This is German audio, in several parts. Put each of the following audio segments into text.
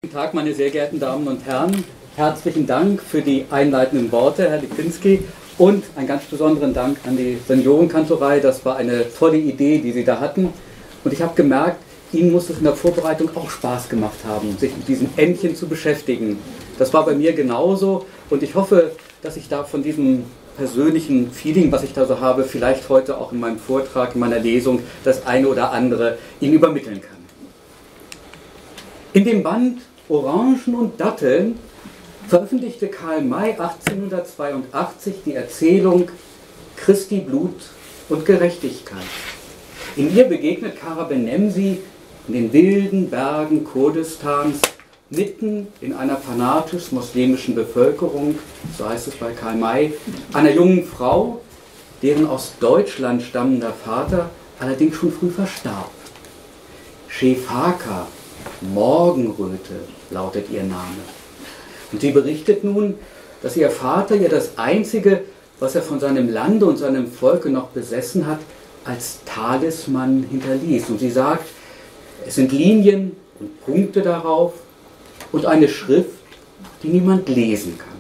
Guten Tag, meine sehr geehrten Damen und Herren. Herzlichen Dank für die einleitenden Worte, Herr Lipinski, und einen ganz besonderen Dank an die Seniorenkantorei. Das war eine tolle Idee, die Sie da hatten. Und ich habe gemerkt, Ihnen muss es in der Vorbereitung auch Spaß gemacht haben, sich mit diesen Entchen zu beschäftigen. Das war bei mir genauso und ich hoffe, dass ich da von diesem persönlichen Feeling, was ich da so habe, vielleicht heute auch in meinem Vortrag, in meiner Lesung, das eine oder andere Ihnen übermitteln kann. In dem Band Orangen und Datteln veröffentlichte Karl May 1882 die Erzählung Christi Blut und Gerechtigkeit. In ihr begegnet Kara Benemsi in den wilden Bergen Kurdistans, mitten in einer fanatisch-muslimischen Bevölkerung, so heißt es bei Karl May, einer jungen Frau, deren aus Deutschland stammender Vater allerdings schon früh verstarb. Shefaka, Morgenröte, lautet ihr Name. Und sie berichtet nun, dass ihr Vater ihr das Einzige, was er von seinem Lande und seinem Volke noch besessen hat, als Talisman hinterließ. Und sie sagt, es sind Linien und Punkte darauf und eine Schrift, die niemand lesen kann.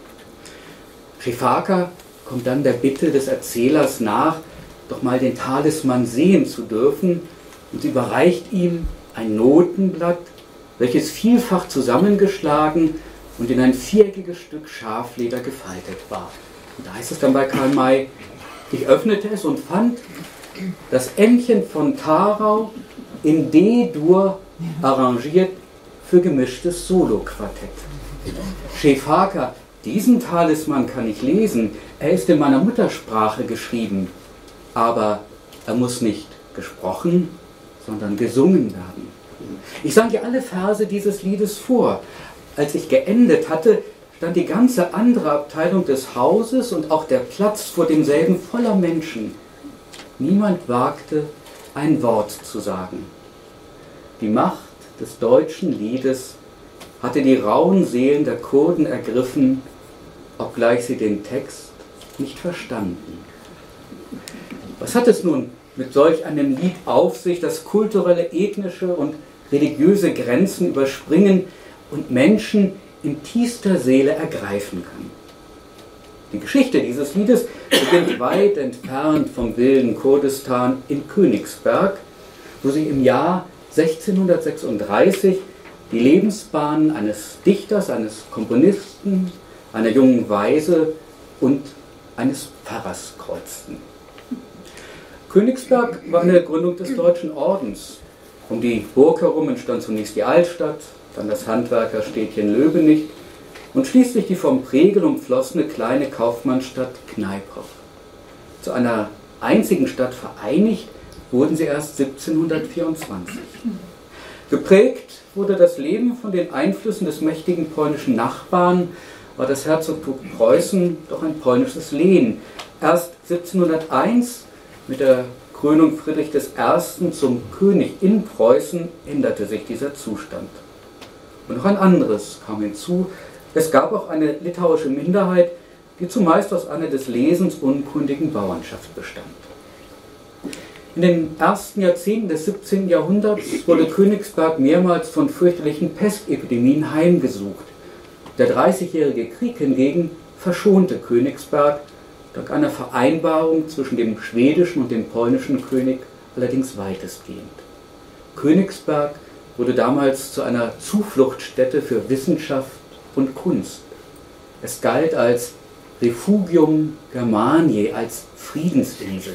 Shefaka kommt dann der Bitte des Erzählers nach, doch mal den Talisman sehen zu dürfen, und sie überreicht ihm ein Notenblatt, welches vielfach zusammengeschlagen und in ein viereckiges Stück Schafleder gefaltet war. Und da heißt es dann bei Karl May, ich öffnete es und fand das Entchen von Tarau in D-Dur arrangiert für gemischtes Soloquartett. Shefaka, diesen Talisman kann ich lesen, er ist in meiner Muttersprache geschrieben, aber er muss nicht gesprochen, sondern gesungen werden. Ich sang ihr alle Verse dieses Liedes vor. Als ich geendet hatte, stand die ganze andere Abteilung des Hauses und auch der Platz vor demselben voller Menschen. Niemand wagte, ein Wort zu sagen. Die Macht des deutschen Liedes hatte die rauen Seelen der Kurden ergriffen, obgleich sie den Text nicht verstanden. Was hat es nun mit solch einem Lied auf sich, das kulturelle, ethnische und religiöse Grenzen überspringen und Menschen in tiefster Seele ergreifen kann? Die Geschichte dieses Liedes beginnt weit entfernt vom wilden Kurdistan in Königsberg, wo sie im Jahr 1636 die Lebensbahnen eines Dichters, eines Komponisten, einer jungen Waise und eines Pfarrers kreuzten. Königsberg war eine Gründung des Deutschen Ordens. Um die Burg herum entstand zunächst die Altstadt, dann das Handwerkerstädtchen Löbenich und schließlich die vom Pregel umflossene kleine Kaufmannsstadt Kneiprow. Zu einer einzigen Stadt vereinigt wurden sie erst 1724. Geprägt wurde das Leben von den Einflüssen des mächtigen polnischen Nachbarn, war das Herzogtum Preußen doch ein polnisches Lehen. Erst 1701 mit der Krönung Friedrich I. zum König in Preußen änderte sich dieser Zustand. Und noch ein anderes kam hinzu. Es gab auch eine litauische Minderheit, die zumeist aus einer des Lesens unkundigen Bauernschaft bestand. In den ersten Jahrzehnten des 17. Jahrhunderts wurde Königsberg mehrmals von fürchterlichen Pestepidemien heimgesucht. Der Dreißigjährige Krieg hingegen verschonte Königsberg, dank einer Vereinbarung zwischen dem schwedischen und dem polnischen König allerdings weitestgehend. Königsberg wurde damals zu einer Zufluchtsstätte für Wissenschaft und Kunst. Es galt als Refugium Germaniae, als Friedensinsel.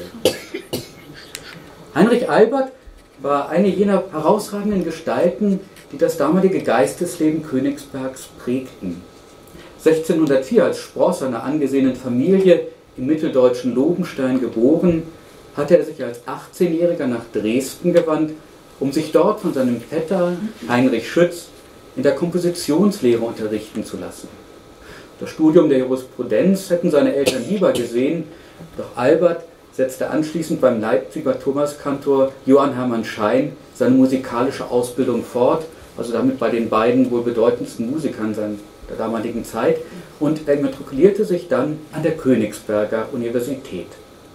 Heinrich Albert war eine jener herausragenden Gestalten, die das damalige Geistesleben Königsbergs prägten. 1604 als Spross einer angesehenen Familie im mitteldeutschen Lobenstein geboren, hatte er sich als 18-Jähriger nach Dresden gewandt, um sich dort von seinem Vetter Heinrich Schütz in der Kompositionslehre unterrichten zu lassen. Das Studium der Jurisprudenz hätten seine Eltern lieber gesehen, doch Albert setzte anschließend beim Leipziger Thomaskantor Johann Hermann Schein seine musikalische Ausbildung fort, also damit bei den beiden wohl bedeutendsten Musikern der damaligen Zeit, und er immatrikulierte sich dann an der Königsberger Universität.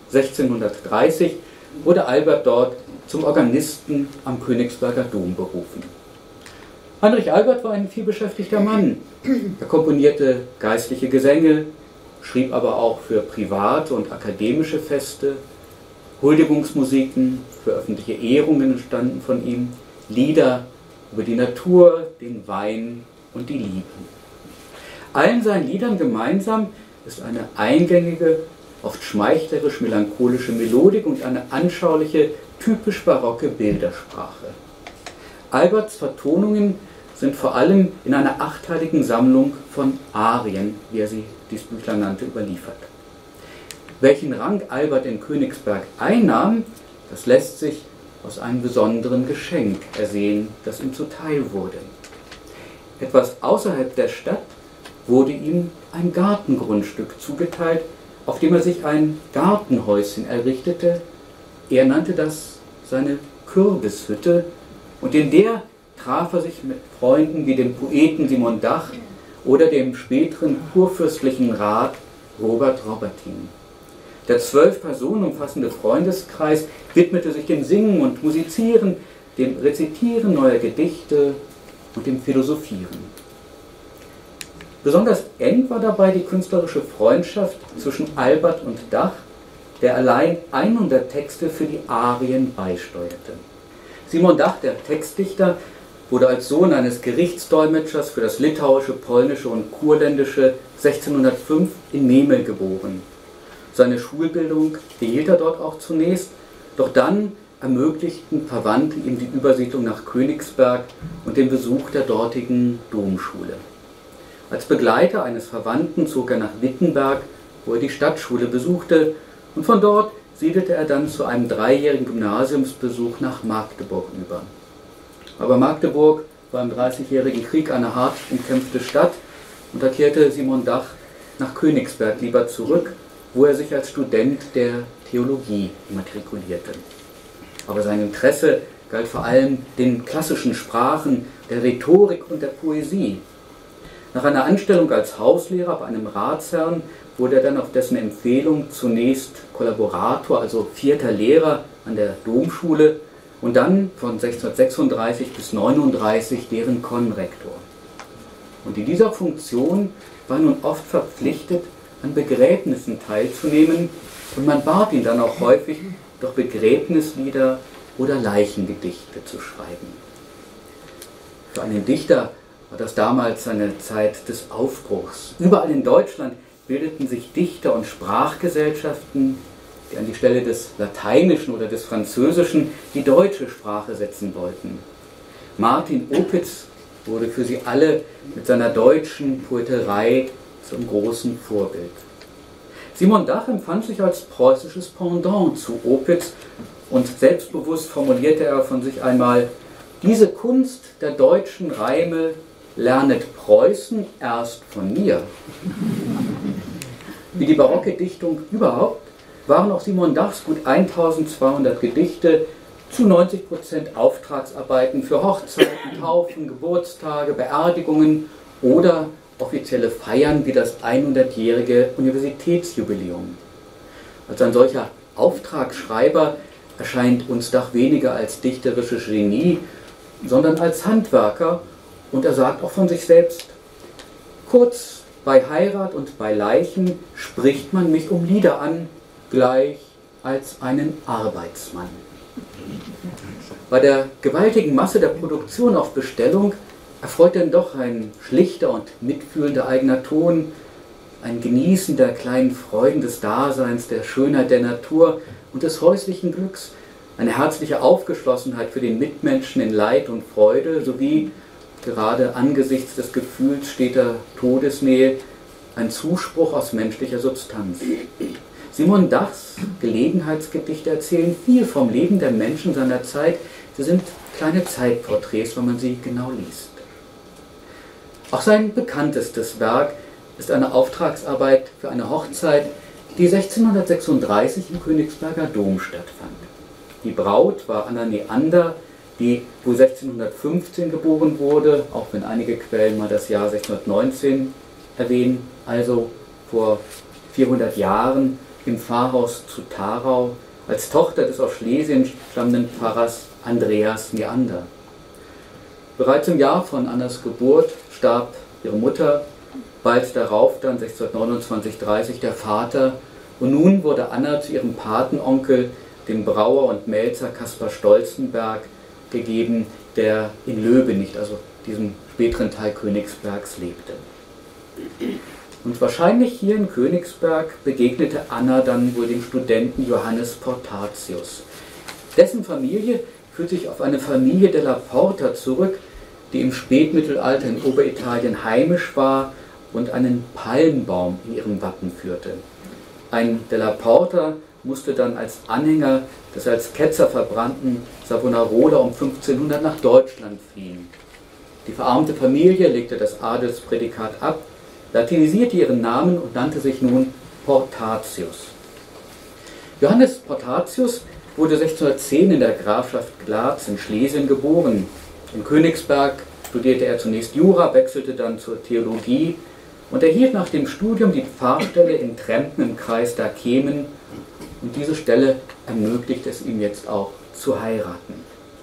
1630 wurde Albert dort zum Organisten am Königsberger Dom berufen. Heinrich Albert war ein vielbeschäftigter Mann. Er komponierte geistliche Gesänge, schrieb aber auch für private und akademische Feste, Huldigungsmusiken, für öffentliche Ehrungen entstanden von ihm, Lieder über die Natur, den Wein und die Liebe. Allen seinen Liedern gemeinsam ist eine eingängige, oft schmeichlerisch-melancholische Melodik und eine anschauliche, typisch barocke Bildersprache. Alberts Vertonungen sind vor allem in einer achteiligen Sammlung von Arien, wie er sie dieses Büchlein nannte, überliefert. Welchen Rang Albert in Königsberg einnahm, das lässt sich aus einem besonderen Geschenk ersehen, das ihm zuteil wurde. Etwas außerhalb der Stadt wurde ihm ein Gartengrundstück zugeteilt, auf dem er sich ein Gartenhäuschen errichtete. Er nannte das seine Kürbishütte, und in der traf er sich mit Freunden wie dem Poeten Simon Dach oder dem späteren kurfürstlichen Rat Robert Robertin. Der 12 Personen umfassende Freundeskreis widmete sich dem Singen und Musizieren, dem Rezitieren neuer Gedichte und dem Philosophieren. Besonders eng war dabei die künstlerische Freundschaft zwischen Albert und Dach, der allein 100 Texte für die Arien beisteuerte. Simon Dach, der Textdichter, wurde als Sohn eines Gerichtsdolmetschers für das Litauische, Polnische und Kurländische 1605 in Memel geboren. Seine Schulbildung behielt er dort auch zunächst, doch dann ermöglichten Verwandte ihm die Übersiedlung nach Königsberg und den Besuch der dortigen Domschule. Als Begleiter eines Verwandten zog er nach Wittenberg, wo er die Stadtschule besuchte, und von dort siedelte er dann zu einem 3-jährigen Gymnasiumsbesuch nach Magdeburg über. Aber Magdeburg war im Dreißigjährigen Krieg eine hart umkämpfte Stadt, und da kehrte Simon Dach nach Königsberg lieber zurück, wo er sich als Student der Theologie immatrikulierte. Aber sein Interesse galt vor allem den klassischen Sprachen, der Rhetorik und der Poesie. Nach einer Anstellung als Hauslehrer bei einem Ratsherrn wurde er dann auf dessen Empfehlung zunächst Kollaborator, also 4. Lehrer an der Domschule, und dann von 1636 bis 1639 deren Konrektor. Und in dieser Funktion war er nun oft verpflichtet, an Begräbnissen teilzunehmen, und man bat ihn dann auch häufig, doch Begräbnislieder oder Leichengedichte zu schreiben. Für einen Dichter war das damals eine Zeit des Aufbruchs. Überall in Deutschland bildeten sich Dichter- und Sprachgesellschaften, die an die Stelle des Lateinischen oder des Französischen die deutsche Sprache setzen wollten. Martin Opitz wurde für sie alle mit seiner deutschen Poeterei zum großen Vorbild. Simon Dach empfand sich als preußisches Pendant zu Opitz, und selbstbewusst formulierte er von sich einmal: Diese Kunst der deutschen Reime lernet Preußen erst von mir. Wie die barocke Dichtung überhaupt waren auch Simon Dachs gut 1200 Gedichte zu 90% Auftragsarbeiten für Hochzeiten, Taufen, Geburtstage, Beerdigungen oder offizielle Feiern wie das 100-jährige Universitätsjubiläum. Als ein solcher Auftragsschreiber erscheint uns Dach weniger als dichterisches Genie, sondern als Handwerker, und er sagt auch von sich selbst: Kurz, bei Heirat und bei Leichen spricht man mich um Lieder an, gleich als einen Arbeitsmann. Bei der gewaltigen Masse der Produktion auf Bestellung erfreut denn doch ein schlichter und mitfühlender eigener Ton, ein Genießen der kleinen Freuden des Daseins, der Schönheit der Natur und des häuslichen Glücks, eine herzliche Aufgeschlossenheit für den Mitmenschen in Leid und Freude sowie, gerade angesichts des Gefühls steter Todesnähe, ein Zuspruch aus menschlicher Substanz. Simon Dachs Gelegenheitsgedichte erzählen viel vom Leben der Menschen seiner Zeit. Sie sind kleine Zeitporträts, wenn man sie genau liest. Auch sein bekanntestes Werk ist eine Auftragsarbeit für eine Hochzeit, die 1636 im Königsberger Dom stattfand. Die Braut war Anna Neander, die wohl 1615 geboren wurde, auch wenn einige Quellen mal das Jahr 1619 erwähnen, also vor 400 Jahren im Pfarrhaus zu Tharau, als Tochter des aus Schlesien stammenden Pfarrers Andreas Neander. Bereits im Jahr von Annas Geburt starb ihre Mutter, bald darauf dann 1629/30 der Vater, und nun wurde Anna zu ihrem Patenonkel, dem Brauer und Melzer Caspar Stolzenberg, gegeben, der in Löbenich, also diesem späteren Teil Königsbergs, lebte. Und wahrscheinlich hier in Königsberg begegnete Anna dann wohl dem Studenten Johannes Portatius. Dessen Familie führt sich auf eine Familie della Porta zurück, die im Spätmittelalter in Oberitalien heimisch war und einen Palmbaum in ihrem Wappen führte. Ein della Porta musste dann als Anhänger des als Ketzer verbrannten Savonarola um 1500 nach Deutschland fliehen. Die verarmte Familie legte das Adelsprädikat ab, latinisierte ihren Namen und nannte sich nun Portatius. Johannes Portatius wurde 1610 in der Grafschaft Glatz in Schlesien geboren. In Königsberg studierte er zunächst Jura, wechselte dann zur Theologie und erhielt nach dem Studium die Pfarrstelle in Trempen im Kreis Dakemen, und diese Stelle ermöglicht es ihm jetzt auch zu heiraten.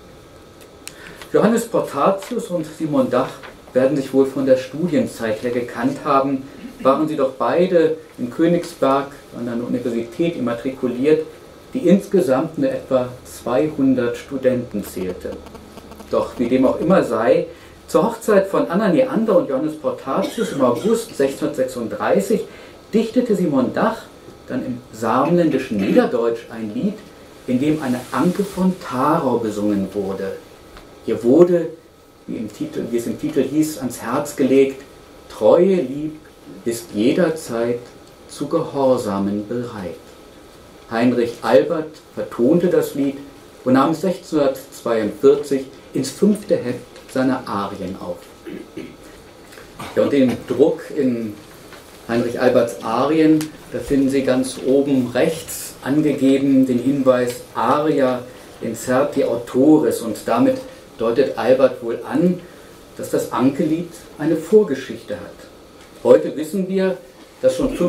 Johannes Portatius und Simon Dach werden sich wohl von der Studienzeit her gekannt haben, waren sie doch beide in Königsberg an einer Universität immatrikuliert, die insgesamt nur etwa 200 Studenten zählte. Doch wie dem auch immer sei, zur Hochzeit von Anna Neander und Johannes Portatius im August 1636 dichtete Simon Dach dann im saarländischen Niederdeutsch ein Lied, in dem eine Anke von Tharau besungen wurde. Ihr wurde, wie es im Titel hieß, ans Herz gelegt: Treue Lieb ist jederzeit zu Gehorsamen bereit. Heinrich Albert vertonte das Lied und nahm es 1642 ins 5. Heft seiner Arien auf. Ja, und den Druck in Heinrich Alberts Arien, da finden Sie ganz oben rechts angegeben den Hinweis Aria incerti autoris, und damit deutet Albert wohl an, dass das Ankelied eine Vorgeschichte hat. Heute wissen wir, dass schon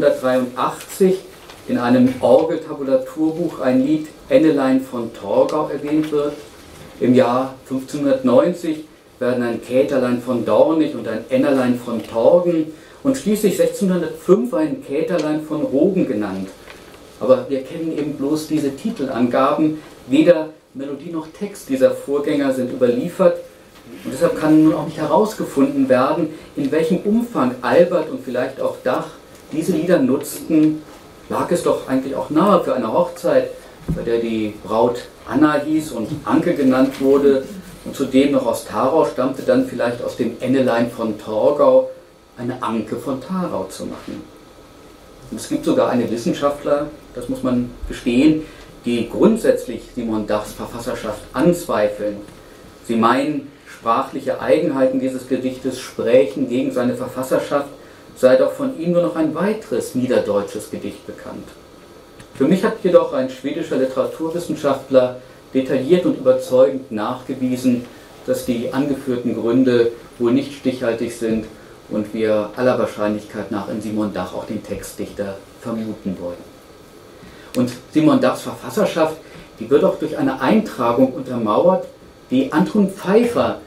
1583 in einem Orgeltabulaturbuch ein Lied Ennelein von Torgau erwähnt wird. Im Jahr 1590 werden ein Käterlein von Dornich und ein Ennerlein von Torgen und schließlich 1605 ein Käterlein von Rogen genannt. Aber wir kennen eben bloß diese Titelangaben, weder Melodie noch Text dieser Vorgänger sind überliefert, und deshalb kann nun auch nicht herausgefunden werden, in welchem Umfang Albert und vielleicht auch Dach diese Lieder nutzten. Lag es doch eigentlich auch nahe für eine Hochzeit, bei der die Braut Anna hieß und Anke genannt wurde und zudem noch aus Tharau stammte, dann vielleicht aus dem Ennelein von Torgau eine Anke von Tharau zu machen. Und es gibt sogar eine Wissenschaftler, das muss man gestehen, die grundsätzlich Simon Dachs Verfasserschaft anzweifeln. Sie meinen, sprachliche Eigenheiten dieses Gedichtes sprächen gegen seine Verfasserschaft, sei doch von ihm nur noch ein weiteres niederdeutsches Gedicht bekannt. Für mich hat jedoch ein schwedischer Literaturwissenschaftler detailliert und überzeugend nachgewiesen, dass die angeführten Gründe wohl nicht stichhaltig sind und wir aller Wahrscheinlichkeit nach in Simon Dach auch den Textdichter vermuten wollen. Und Simon Dachs Verfasserschaft, die wird auch durch eine Eintragung untermauert, die Anton Pfeiffer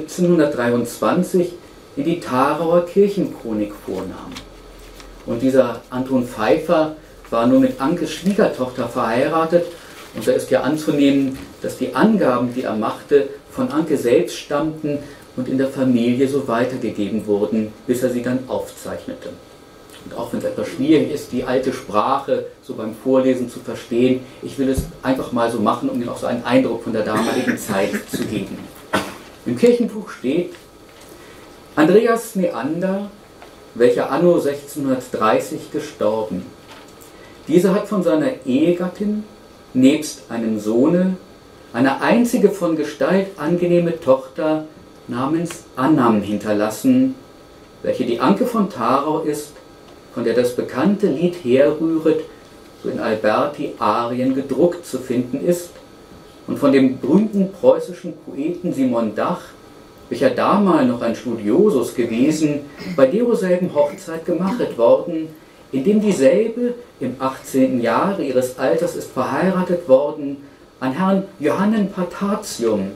1723 in die Tharauer Kirchenchronik vornahm. Und dieser Anton Pfeiffer war nur mit Ankes Schwiegertochter verheiratet, und da ist ja anzunehmen, dass die Angaben, die er machte, von Anke selbst stammten und in der Familie so weitergegeben wurden, bis er sie dann aufzeichnete. Und auch wenn es etwas schwierig ist, die alte Sprache so beim Vorlesen zu verstehen, ich will es einfach mal so machen, um Ihnen auch so einen Eindruck von der damaligen Zeit zu geben. Im Kirchenbuch steht: Andreas Neander, welcher anno 1630 gestorben. Dieser hat von seiner Ehegattin, nebst einem Sohne, eine einzige von Gestalt angenehme Tochter namens Annam hinterlassen, welche die Anke von Tharau ist, von der das bekannte Lied herrühret, so in Alberti Arien gedruckt zu finden ist, und von dem berühmten preußischen Poeten Simon Dach, welcher damal noch ein Studiosus gewesen, bei deroselben Hochzeit gemachet worden, indem dieselbe im 18. Jahre ihres Alters ist verheiratet worden an Herrn Johannem Portatium,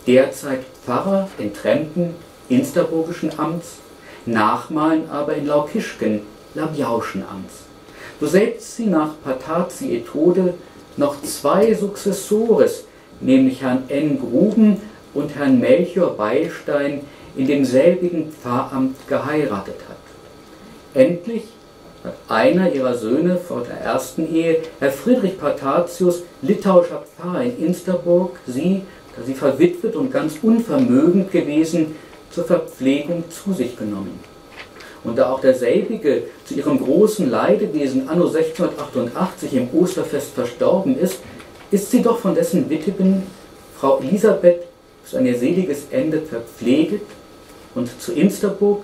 derzeit Pfarrer in Trempen, insterburgischen Amts, Nachmalen aber in Laukischken, Labiauschen Amts. Woselbst sie nach Patatiae Tode noch 2 Successores, nämlich Herrn N. Gruben und Herrn Melchior Beilstein, in demselbigen Pfarramt geheiratet hat. Endlich hat einer ihrer Söhne vor der ersten Ehe, Herr Friedrich Patatius, litauischer Pfarrer in Insterburg, sie, da sie verwitwet und ganz unvermögend gewesen, zur Verpflegung zu sich genommen. Und da auch derselbige zu ihrem großen Leidewesen anno 1688 im Osterfest verstorben ist, ist sie doch von dessen Witwen, Frau Elisabeth, bis an ihr seliges Ende verpfleget und zu Insterburg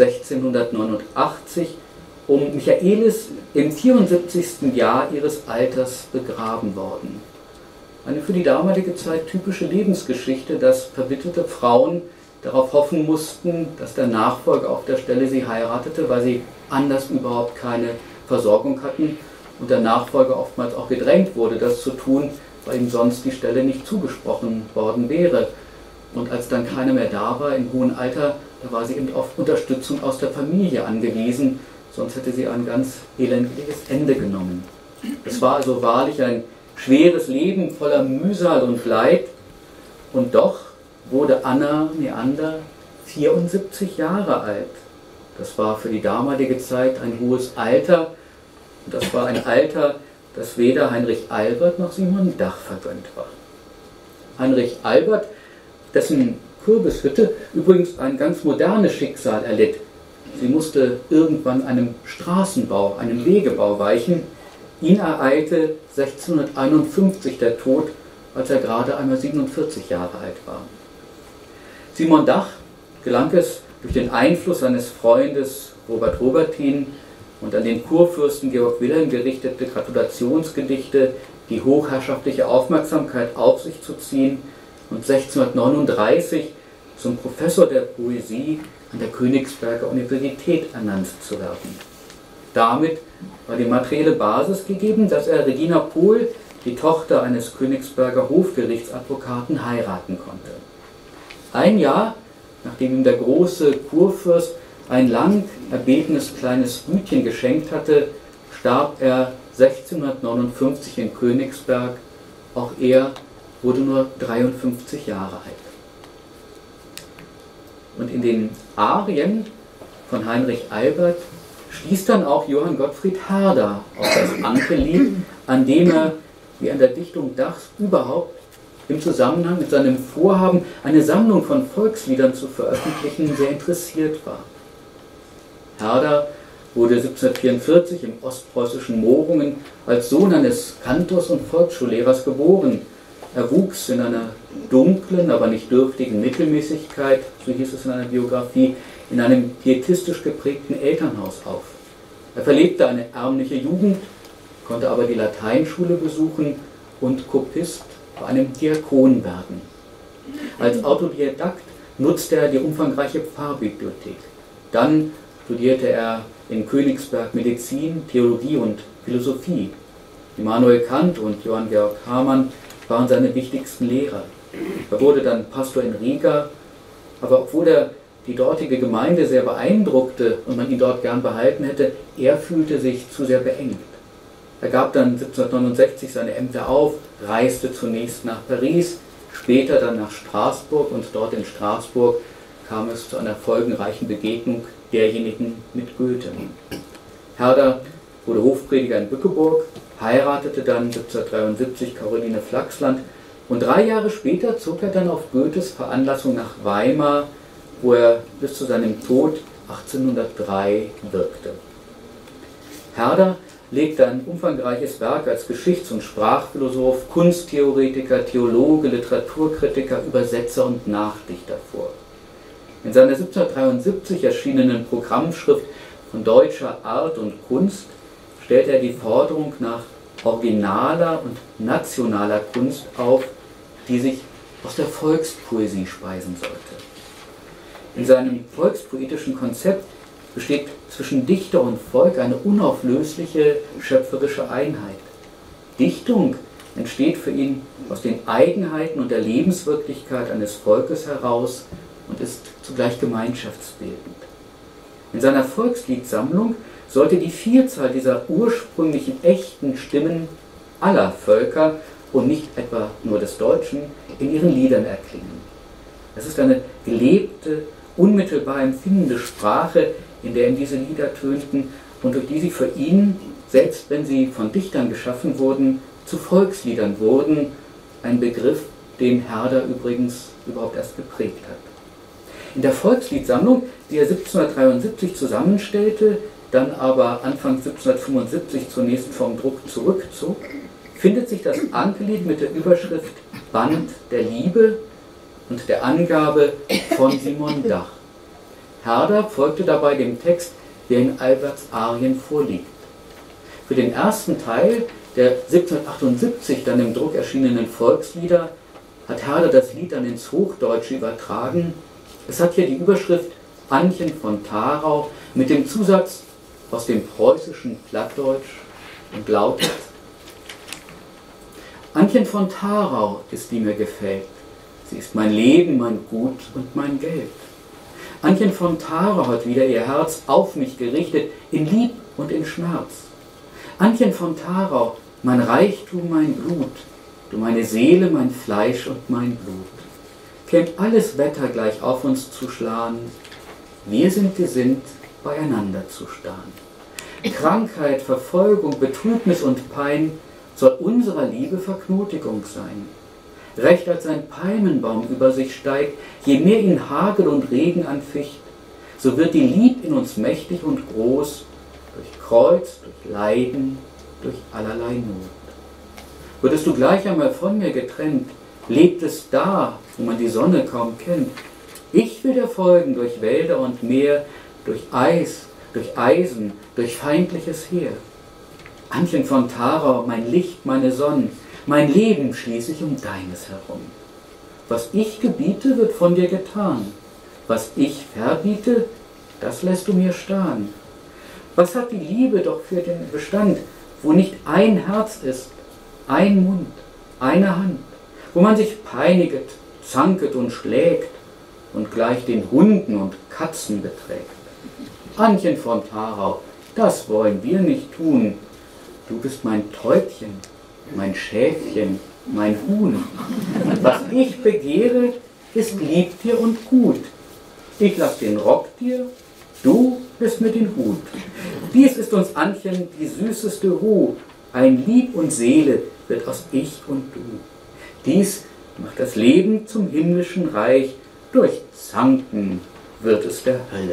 1689 um Michaelis im 74. Jahr ihres Alters begraben worden. Eine für die damalige Zeit typische Lebensgeschichte, dass verwitwete Frauen darauf hoffen mussten, dass der Nachfolger auf der Stelle sie heiratete, weil sie anders überhaupt keine Versorgung hatten und der Nachfolger oftmals auch gedrängt wurde, das zu tun, weil ihm sonst die Stelle nicht zugesprochen worden wäre. Und als dann keiner mehr da war im hohen Alter, da war sie eben auf Unterstützung aus der Familie angewiesen, sonst hätte sie ein ganz elendiges Ende genommen. Es war also wahrlich ein schweres Leben voller Mühsal und Leid, und doch wurde Anna Neander 74 Jahre alt. Das war für die damalige Zeit ein hohes Alter, und das war ein Alter, das weder Heinrich Albert noch Simon Dach vergönnt war. Heinrich Albert, dessen Kürbishütte übrigens ein ganz modernes Schicksal erlitt. Sie musste irgendwann einem Straßenbau, einem Wegebau weichen. Ihn ereilte 1651 der Tod, als er gerade einmal 47 Jahre alt war. Simon Dach gelang es, durch den Einfluss seines Freundes Robert Robertin und an den Kurfürsten Georg Wilhelm gerichtete Gratulationsgedichte die hochherrschaftliche Aufmerksamkeit auf sich zu ziehen und 1639 zum Professor der Poesie an der Königsberger Universität ernannt zu werden. Damit war die materielle Basis gegeben, dass er Regina Pohl, die Tochter eines Königsberger Hofgerichtsadvokaten, heiraten konnte. Ein Jahr, nachdem ihm der große Kurfürst ein lang erbetenes kleines Gütchen geschenkt hatte, starb er 1659 in Königsberg. Auch er wurde nur 53 Jahre alt. Und in den Arien von Heinrich Albert schließt dann auch Johann Gottfried Herder auf das Ankellied, an dem er, wie an der Dichtung Dachs, überhaupt im Zusammenhang mit seinem Vorhaben, eine Sammlung von Volksliedern zu veröffentlichen, sehr interessiert war. Herder wurde 1744 im ostpreußischen Mohrungen als Sohn eines Kantors und Volksschullehrers geboren. Er wuchs in einer dunklen, aber nicht dürftigen Mittelmäßigkeit, so hieß es in einer Biografie, in einem pietistisch geprägten Elternhaus auf. Er verlebte eine ärmliche Jugend, konnte aber die Lateinschule besuchen und Kopist bei einem Diakon werden. Als Autodidakt nutzte er die umfangreiche Pfarrbibliothek. Dann studierte er in Königsberg Medizin, Theologie und Philosophie. Immanuel Kant und Johann Georg Hamann waren seine wichtigsten Lehrer. Er wurde dann Pastor in Riga, aber obwohl er die dortige Gemeinde sehr beeindruckte und man ihn dort gern behalten hätte, er fühlte sich zu sehr beengt. Er gab dann 1769 seine Ämter auf, reiste zunächst nach Paris, später dann nach Straßburg, und dort in Straßburg kam es zu einer folgenreichen Begegnung derjenigen mit Goethe. Herder wurde Hofprediger in Bückeburg, heiratete dann 1773 Caroline Flaxland, und 3 Jahre später zog er dann auf Goethes Veranlassung nach Weimar, wo er bis zu seinem Tod 1803 wirkte. Herder legte ein umfangreiches Werk als Geschichts- und Sprachphilosoph, Kunsttheoretiker, Theologe, Literaturkritiker, Übersetzer und Nachdichter vor. In seiner 1773 erschienenen Programmschrift von deutscher Art und Kunst stellte er die Forderung nach originaler und nationaler Kunst auf, die sich aus der Volkspoesie speisen sollte. In seinem volkspoetischen Konzept besteht zwischen Dichter und Volk eine unauflösliche schöpferische Einheit. Dichtung entsteht für ihn aus den Eigenheiten und der Lebenswirklichkeit eines Volkes heraus und ist zugleich gemeinschaftsbildend. In seiner Volksliedsammlung sollte die Vielzahl dieser ursprünglichen, echten Stimmen aller Völker und nicht etwa nur des Deutschen in ihren Liedern erklingen. Es ist eine gelebte, unmittelbar empfindende Sprache, in der ihm diese Lieder tönten und durch die sie für ihn, selbst wenn sie von Dichtern geschaffen wurden, zu Volksliedern wurden, ein Begriff, den Herder übrigens überhaupt erst geprägt hat. In der Volksliedsammlung, die er 1773 zusammenstellte, dann aber Anfang 1775 zunächst vom Druck zurückzog, findet sich das Ankerlied mit der Überschrift Band der Liebe und der Angabe von Simon Dach. Herder folgte dabei dem Text, der in Alberts Arien vorliegt. Für den ersten Teil der 1778 dann im Druck erschienenen Volkslieder hat Herder das Lied dann ins Hochdeutsche übertragen. Es hat hier die Überschrift Annchen von Tharau mit dem Zusatz aus dem preußischen Plattdeutsch und lautet: Annchen von Tharau ist, die mir gefällt. Sie ist mein Leben, mein Gut und mein Geld. Annchen von Tharau hat wieder ihr Herz auf mich gerichtet, in Lieb und in Schmerz. Annchen von Tharau, mein Reichtum, mein Blut, du meine Seele, mein Fleisch und mein Blut. Kämt alles Wetter gleich auf uns zu schlagen, wir sind gesinnt, beieinander zu starren. Krankheit, Verfolgung, Betrübnis und Pein soll unserer Liebe Verknotigung sein. Recht als ein Palmenbaum über sich steigt, je mehr ihn Hagel und Regen anficht, so wird die Lieb in uns mächtig und groß, durch Kreuz, durch Leiden, durch allerlei Not. Würdest du gleich einmal von mir getrennt, lebt es da, wo man die Sonne kaum kennt. Ich will dir folgen durch Wälder und Meer, durch Eis, durch Eisen, durch feindliches Heer. Annchen von Tharau, mein Licht, meine Sonne, mein Leben schließe ich um deines herum. Was ich gebiete, wird von dir getan. Was ich verbiete, das lässt du mir starren. Was hat die Liebe doch für den Bestand, wo nicht ein Herz ist, ein Mund, eine Hand, wo man sich peiniget, zanket und schlägt und gleich den Hunden und Katzen beträgt. Annchen von Tharau, das wollen wir nicht tun. Du bist mein Täubchen, mein Schäfchen, mein Huhn. Was ich begehre, ist lieb dir und gut. Ich lass den Rock dir, du bist mit den Hut. Dies ist uns, Annchen, die süßeste Ruh. Ein Lieb und Seele wird aus Ich und Du. Dies macht das Leben zum himmlischen Reich. Durch Zanken wird es der Hölle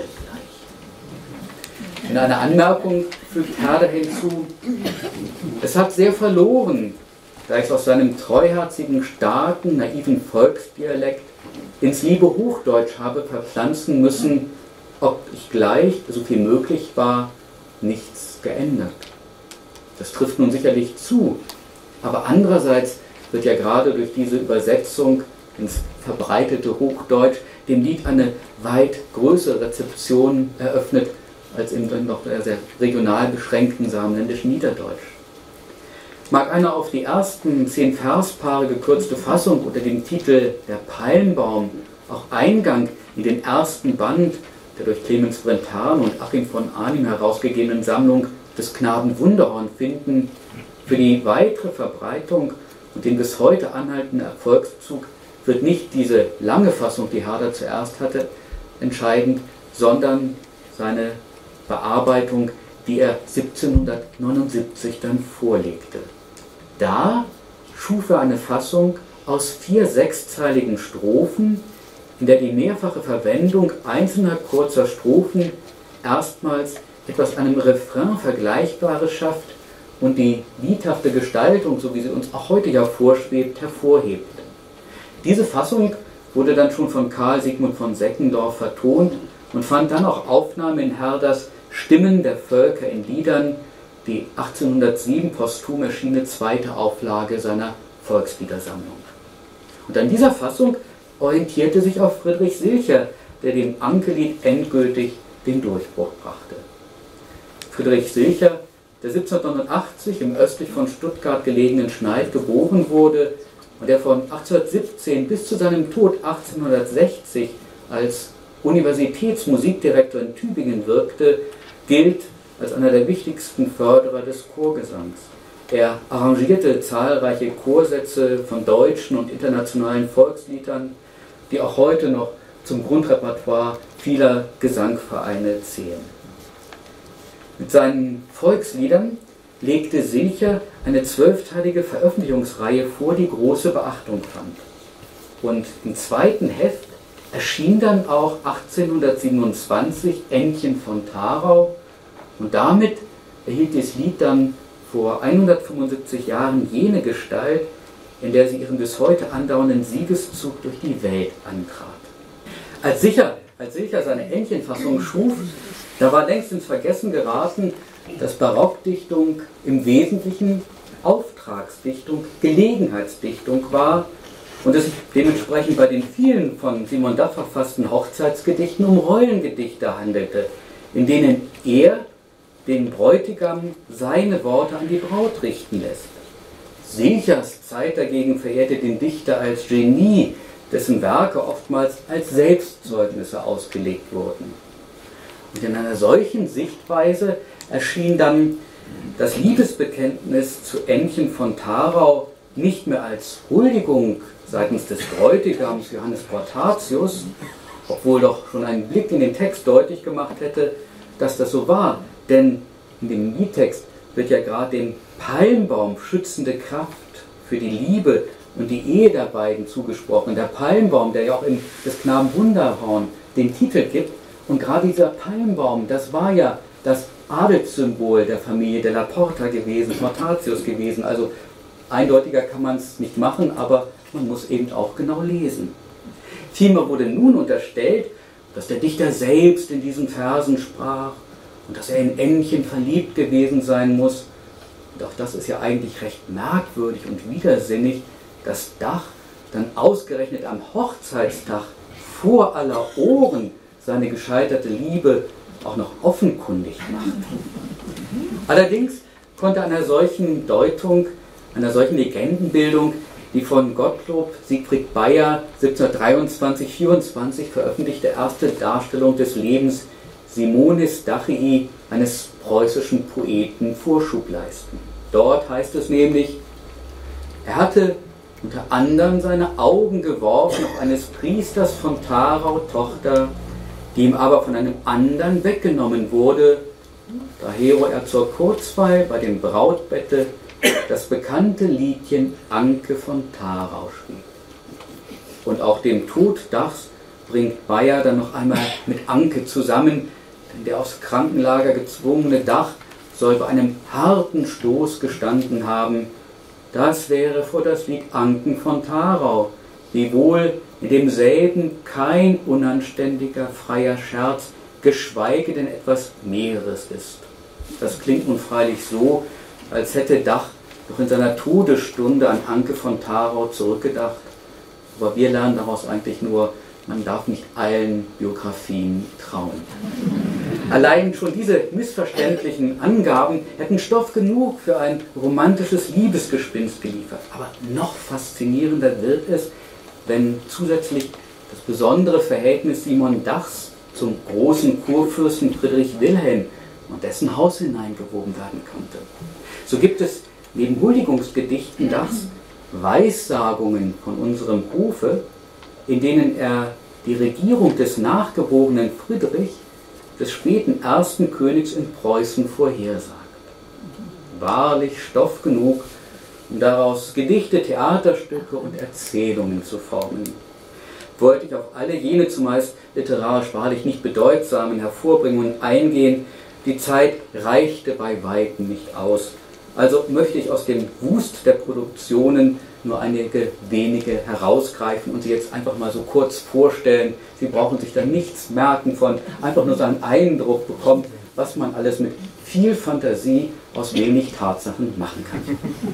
gleich. In einer Anmerkung fügt Herder hinzu: Es hat sehr verloren, da ich es aus seinem treuherzigen, starken, naiven Volksdialekt ins liebe Hochdeutsch habe verpflanzen müssen, ob ich gleich, so viel möglich war, nichts geändert. Das trifft nun sicherlich zu, aber andererseits wird ja gerade durch diese Übersetzung ins verbreitete Hochdeutsch dem Lied eine weit größere Rezeption eröffnet als im dann noch sehr regional beschränkten saarländischen Niederdeutsch. Mag eine auf die ersten 10 Verspaare gekürzte Fassung unter dem Titel Der Palmbaum auch Eingang in den ersten Band der durch Clemens Brentano und Achim von Arnim herausgegebenen Sammlung des Knaben Wunderhorn finden, für die weitere Verbreitung und den bis heute anhaltenden Erfolgszug wird nicht diese lange Fassung, die Herder zuerst hatte, entscheidend, sondern seine Bearbeitung, die er 1779 dann vorlegte. Da schuf er eine Fassung aus 4 sechszeiligen Strophen, in der die mehrfache Verwendung einzelner kurzer Strophen erstmals etwas einem Refrain Vergleichbares schafft und die liedhafte Gestaltung, so wie sie uns auch heute ja vorschwebt, hervorhebt. Diese Fassung wurde dann schon von Karl Sigmund von Seckendorf vertont und fand dann auch Aufnahme in Herders Stimmen der Völker in Liedern, die 1807 posthum erschienene 2. Auflage seiner Volksliedersammlung. Und an dieser Fassung orientierte sich auch Friedrich Silcher, der dem Ankerlied endgültig den Durchbruch brachte. Friedrich Silcher, der 1789 im östlich von Stuttgart gelegenen Schneid geboren wurde und der von 1817 bis zu seinem Tod 1860 als Universitätsmusikdirektor in Tübingen wirkte, gilt als einer der wichtigsten Förderer des Chorgesangs. Er arrangierte zahlreiche Chorsätze von deutschen und internationalen Volksliedern, die auch heute noch zum Grundrepertoire vieler Gesangvereine zählen. Mit seinen Volksliedern legte Silcher eine 12-teilige Veröffentlichungsreihe vor, die große Beachtung fand. Und im zweiten Heft erschien dann auch 1827 Ännchen von Tharau und damit erhielt das Lied dann vor 175 Jahren jene Gestalt, in der sie ihren bis heute andauernden Siegeszug durch die Welt antrat. Als Silcher seine Ännchen-Fassung schuf, da war längst ins Vergessen geraten, dass Barockdichtung im Wesentlichen Auftragsdichtung, Gelegenheitsdichtung war und es sich dementsprechend bei den vielen von Simon Dach verfassten Hochzeitsgedichten um Rollengedichte handelte, in denen er den Bräutigam seine Worte an die Braut richten lässt. Silchers Zeit dagegen verehrte den Dichter als Genie, dessen Werke oftmals als Selbstzeugnisse ausgelegt wurden. Und in einer solchen Sichtweise erschien dann das Liebesbekenntnis zu Ännchen von Tharau nicht mehr als Huldigung seitens des Bräutigams Johannes Portatius, obwohl doch schon ein Blick in den Text deutlich gemacht hätte, dass das so war. Denn in dem Liedtext wird ja gerade dem Palmbaum schützende Kraft für die Liebe und die Ehe der beiden zugesprochen. Der Palmbaum, der ja auch in des Knaben Wunderhorn den Titel gibt. Und gerade dieser Palmbaum, das war ja das Adelssymbol der Familie de la Porta gewesen, Portatius gewesen. Also eindeutiger kann man es nicht machen, aber man muss eben auch genau lesen. Vielmehr wurde nun unterstellt, dass der Dichter selbst in diesen Versen sprach und dass er in Ännchen verliebt gewesen sein muss. Und auch das ist ja eigentlich recht merkwürdig und widersinnig, dass Dach dann ausgerechnet am Hochzeitstag vor aller Ohren seine gescheiterte Liebe auch noch offenkundig macht. Allerdings konnte einer solchen Deutung, einer solchen Legendenbildung, die von Gottlob Siegfried Beyer 1723/24 veröffentlichte erste Darstellung des Lebens Simonis Dachii, eines preußischen Poeten, Vorschub leisten. Dort heißt es nämlich, er hatte unter anderem seine Augen geworfen auf eines Priesters von Tharau Tochter, die ihm aber von einem anderen weggenommen wurde, dahero er zur Kurzweil bei dem Brautbette das bekannte Liedchen Anke von Tharau schrieb. Und auch dem Tod Dachs bringt Beyer dann noch einmal mit Anke zusammen, denn der aufs Krankenlager gezwungene Dach soll bei einem harten Stoß gestanden haben. Das wäre vor das Lied Anken von Tharau, wiewohl in demselben kein unanständiger freier Scherz, geschweige denn etwas Mehreres ist. Das klingt nun freilich so, als hätte Dach doch in seiner Todesstunde an Anke von Tharau zurückgedacht. Aber wir lernen daraus eigentlich nur, man darf nicht allen Biografien trauen. Allein schon diese missverständlichen Angaben hätten Stoff genug für ein romantisches Liebesgespinst geliefert. Aber noch faszinierender wird es, wenn zusätzlich das besondere Verhältnis Simon Dachs zum großen Kurfürsten Friedrich Wilhelm und dessen Haus hineingewoben werden konnte. So gibt es neben Huldigungsgedichten Dachs Weissagungen von unserem Hofe, in denen er die Regierung des nachgeborenen Friedrich, des späten ersten Königs in Preußen, vorhersagt. Wahrlich Stoff genug, um daraus Gedichte, Theaterstücke und Erzählungen zu formen. Wollte ich auf alle jene zumeist literarisch wahrlich nicht bedeutsamen Hervorbringungen eingehen, die Zeit reichte bei weitem nicht aus. Also möchte ich aus dem Wust der Produktionen nur einige wenige herausgreifen und sie jetzt einfach mal so kurz vorstellen. Sie brauchen sich da nichts merken von, einfach nur so einen Eindruck bekommen, was man alles mit viel Fantasie aus wenig Tatsachen machen kann.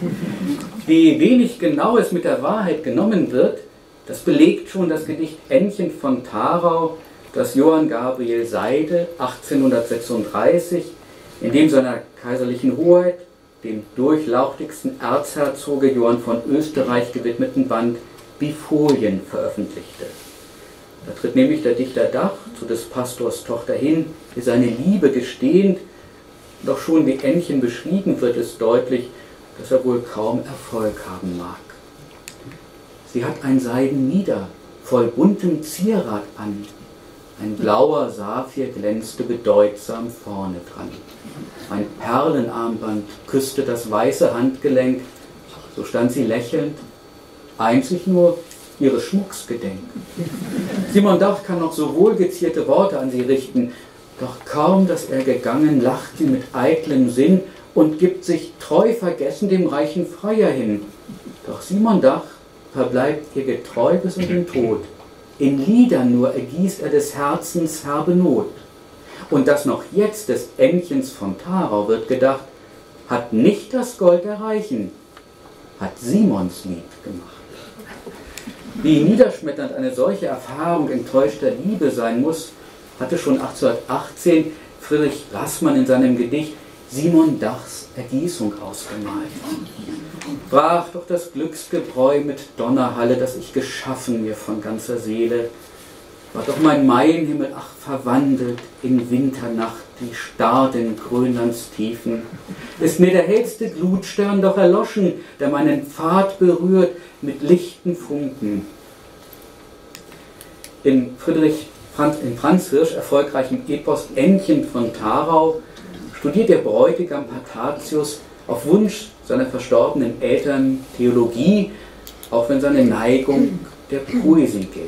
Wie wenig genau es mit der Wahrheit genommen wird, das belegt schon das Gedicht Ännchen von Tharau, das Johann Gabriel Seide 1836 in dem seiner kaiserlichen Hoheit, dem durchlauchtigsten Erzherzoge Johann von Österreich gewidmeten Band Bifolien veröffentlichte. Da tritt nämlich der Dichter Dach zu des Pastors Tochter hin, die seine Liebe gestehend, doch schon wie Ännchen beschrieben wird es deutlich, dass er wohl kaum Erfolg haben mag. Sie hat ein Seidenmieder voll buntem Zierat an, ein blauer Saphir glänzte bedeutsam vorne dran. Ein Perlenarmband küsste das weiße Handgelenk, so stand sie lächelnd, einzig nur ihres Schmucks gedenk. Simon Dach kann noch so wohlgezierte Worte an sie richten, doch kaum, dass er gegangen, lacht sie mit eitlem Sinn und gibt sich treu vergessen dem reichen Freier hin. Doch Simon Dach verbleibt ihr getreu bis in den Tod. In Liedern nur ergießt er des Herzens herbe Not. Und dass noch jetzt des Ännchens von Tharau wird gedacht, hat nicht das Gold erreichen, hat Simons Lied gemacht. Wie niederschmetternd eine solche Erfahrung enttäuschter Liebe sein muss, hatte schon 1818 Friedrich Rassmann in seinem Gedicht Simon Dachs Ergießung ausgemalt. Brach doch das Glücksgebräu mit Donnerhalle, das ich geschaffen mir von ganzer Seele, war doch mein Maienhimmel, ach, verwandelt in Winternacht, die starrt in Grönlands Tiefen. Ist mir der hellste Glutstern doch erloschen, der meinen Pfad berührt mit lichten Funken. In Franz Hirsch erfolgreichem Epos Ännchen von Tharau studiert der Bräutigam Patatius auf Wunsch seiner verstorbenen Eltern Theologie, auch wenn seine Neigung der Poesie gilt.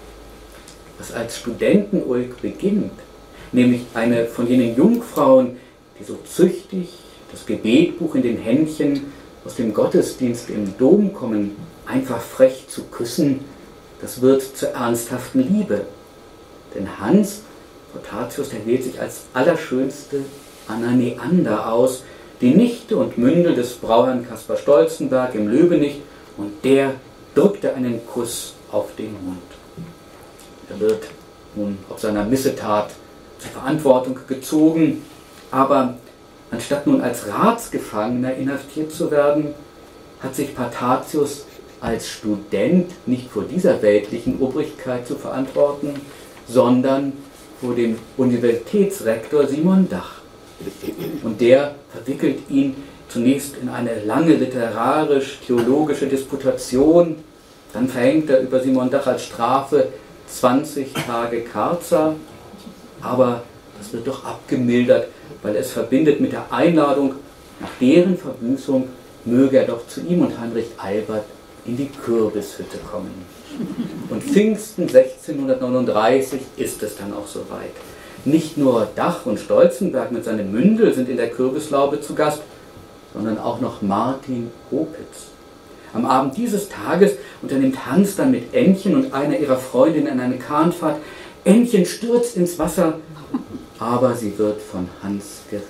Was als Studentenulk beginnt, nämlich eine von jenen Jungfrauen, die so züchtig das Gebetbuch in den Händchen aus dem Gottesdienst im Dom kommen, einfach frech zu küssen, das wird zur ernsthaften Liebe. Denn Hans Hortatius, der wählt sich als allerschönste Anna Neander aus, die Nichte und Mündel des Brauherrn Caspar Stolzenberg im Löbenich, und der drückte einen Kuss auf den Mund. Er wird nun auf seiner Missetat zur Verantwortung gezogen, aber anstatt nun als Ratsgefangener inhaftiert zu werden, hat sich Patatius als Student nicht vor dieser weltlichen Obrigkeit zu verantworten, sondern vor dem Universitätsrektor Simon Dach. Und der verwickelt ihn zunächst in eine lange literarisch-theologische Disputation, dann verhängt er über Simon Dach als Strafe 20 Tage Karzer, aber das wird doch abgemildert, weil es verbindet mit der Einladung, nach deren Verbüßung möge er doch zu ihm und Heinrich Albert in die Kürbishütte kommen. Und Pfingsten 1639 ist es dann auch soweit. Nicht nur Dach und Stolzenberg mit seinem Mündel sind in der Kürbislaube zu Gast, sondern auch noch Martin Opitz. Am Abend dieses Tages unternimmt Hans dann mit Ännchen und einer ihrer Freundinnen eine Kahnfahrt. Ännchen stürzt ins Wasser, aber sie wird von Hans gerettet.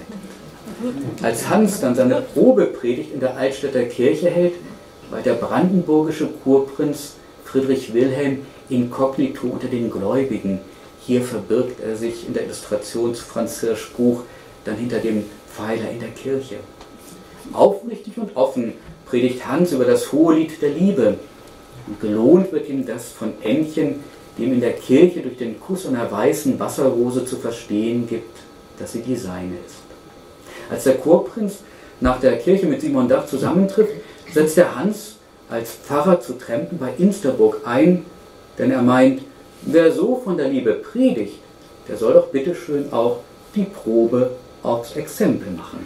Als Hans dann seine Probepredigt in der Altstädter Kirche hält, weil der brandenburgische Kurprinz Friedrich Wilhelm inkognito unter den Gläubigen. Hier verbirgt er sich in der Illustration zu Franz Hirschs Buch dann hinter dem Pfeiler in der Kirche. Aufrichtig und offen predigt Hans über das Hohelied der Liebe. Und gelohnt wird ihm das von Ännchen, dem in der Kirche durch den Kuss einer weißen Wasserrose zu verstehen gibt, dass sie die seine ist. Als der Kurprinz nach der Kirche mit Simon Dach zusammentrifft, setzt der Hans als Pfarrer zu Trempen bei Insterburg ein, denn er meint, wer so von der Liebe predigt, der soll doch bitteschön auch die Probe aufs Exempel machen.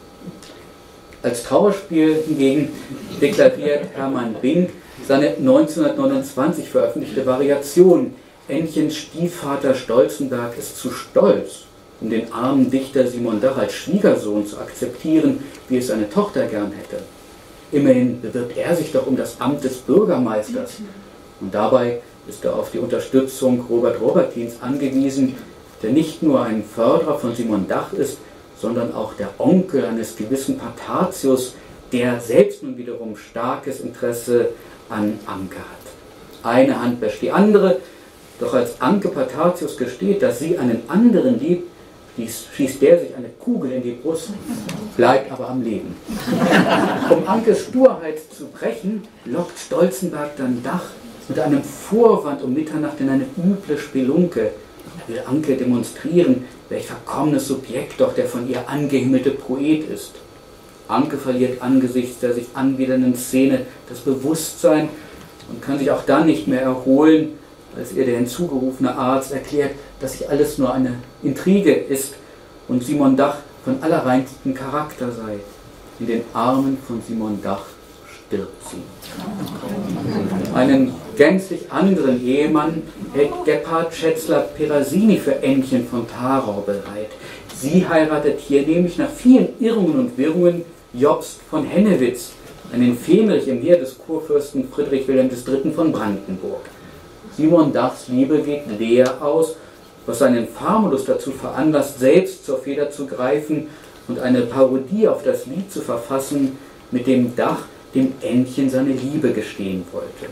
Als Trauerspiel hingegen deklariert Hermann Bink seine 1929 veröffentlichte Variation Ännchens Stiefvater Stolzenberg ist zu stolz, um den armen Dichter Simon Dach als Schwiegersohn zu akzeptieren, wie es seine Tochter gern hätte. Immerhin bewirbt er sich doch um das Amt des Bürgermeisters. Und dabei ist er auf die Unterstützung Robert Robertins angewiesen, der nicht nur ein Förderer von Simon Dach ist, sondern auch der Onkel eines gewissen Patatius, der selbst nun wiederum starkes Interesse an Anke hat. Eine Hand wäscht die andere, doch als Anke Patatius gesteht, dass sie einen anderen liebt, schießt der sich eine Kugel in die Brust, bleibt aber am Leben. Um Ankes Sturheit zu brechen, lockt Stolzenberg dann Dach mit einem Vorwand um Mitternacht in eine üble Spelunke. Er will Anke demonstrieren, welch verkommenes Subjekt doch der von ihr angehimmelte Poet ist. Anke verliert angesichts der sich anbiedernden Szene das Bewusstsein und kann sich auch dann nicht mehr erholen, als ihr der hinzugerufene Arzt erklärt, dass sich alles nur eine Intrige ist und Simon Dach von allerreinstem Charakter sei. In den Armen von Simon Dach stirbt sie. Einen gänzlich anderen Ehemann hält Gebhard Schätzler-Perasini für Ännchen von Tharau bereit. Sie heiratet hier nämlich nach vielen Irrungen und Wirrungen Jobst von Hennewitz, einen Fähnrich im Heer des Kurfürsten Friedrich Wilhelm III. Von Brandenburg. Simon Dachs Liebe geht leer aus, was seinen Famulus dazu veranlasst, selbst zur Feder zu greifen und eine Parodie auf das Lied zu verfassen, mit dem Dach dem Ännchen seine Liebe gestehen wollte.